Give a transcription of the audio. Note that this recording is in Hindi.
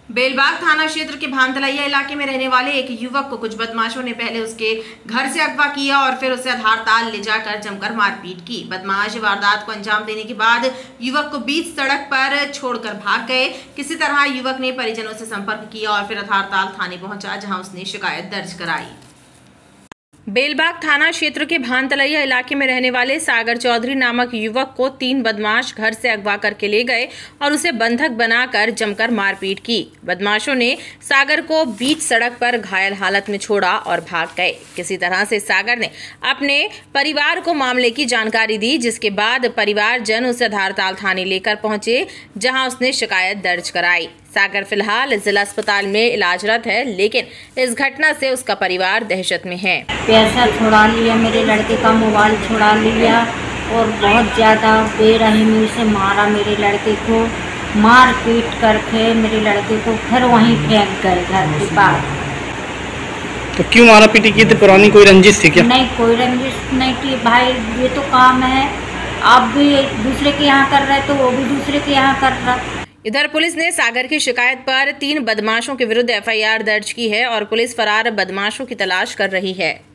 बेलबाग थाना क्षेत्र के भानतलैया इलाके में रहने वाले एक युवक को कुछ बदमाशों ने पहले उसके घर से अगवा किया और फिर उसे आधार ताल ले जाकर जमकर मारपीट की। बदमाश वारदात को अंजाम देने के बाद युवक को बीच सड़क पर छोड़कर भाग गए। किसी तरह युवक ने परिजनों से संपर्क किया और फिर आधार ताल थाने पहुंचा, जहां उसने शिकायत दर्ज कराई। बेलबाग थाना क्षेत्र के भानतलैया इलाके में रहने वाले सागर चौधरी नामक युवक को 3 बदमाश घर से अगवा करके ले गए और उसे बंधक बनाकर जमकर मारपीट की। बदमाशों ने सागर को बीच सड़क पर घायल हालत में छोड़ा और भाग गए। किसी तरह से सागर ने अपने परिवार को मामले की जानकारी दी, जिसके बाद परिवारजन उसे आधारताल थाने लेकर पहुंचे, जहां उसने शिकायत दर्ज कराई। सागर फिलहाल जिला अस्पताल में इलाजरत है, लेकिन इस घटना से उसका परिवार दहशत में है। पैसा छुड़ा लिया, मेरे लड़के का मोबाइल छुड़ा लिया और बहुत ज़्यादा बेरहमी से मारा। मेरे लड़के को मार पीट करके मेरे लड़के को फिर वहीं फेंक गए घर के पास। तो क्यों मारा पीटी की थी? पुरानी कोई रंजिश थी क्या? नहीं, कोई रंजिश नहीं थी भाई। ये तो काम है, आप भी दूसरे के यहाँ कर रहे तो वो भी दूसरे के यहाँ कर रहा। इधर पुलिस ने सागर की शिकायत पर 3 बदमाशों के विरुद्ध FIR दर्ज की है और पुलिस फरार बदमाशों की तलाश कर रही है।